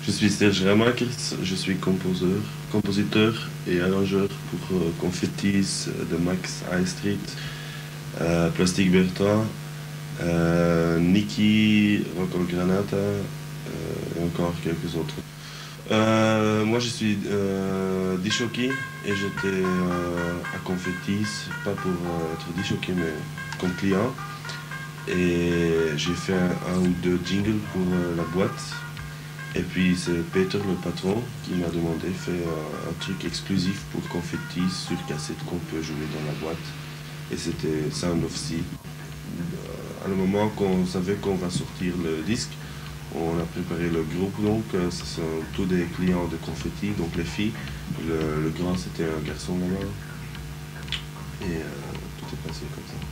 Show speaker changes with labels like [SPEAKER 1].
[SPEAKER 1] Je suis Serge Ramakers, je suis compositeur et arrangeur pour Confettis de Max High Street, Plastic Bertrand, Nicky, Rocco Granata et encore quelques autres. Moi je suis disjockey et j'étais à Confettis, pas pour être disjockey mais comme client. Et j'ai fait un ou deux jingles pour la boîte. Et puis c'est Peter, le patron, qui m'a demandé de faire un truc exclusif pour Confetti sur cassette qu'on peut jouer dans la boîte. Et c'était Sound of Sea. À le moment qu'on savait qu'on va sortir le disque, on a préparé le groupe, donc ce sont tous des clients de Confetti, donc les filles. Le grand c'était un garçon là-bas. Et tout est passé comme ça.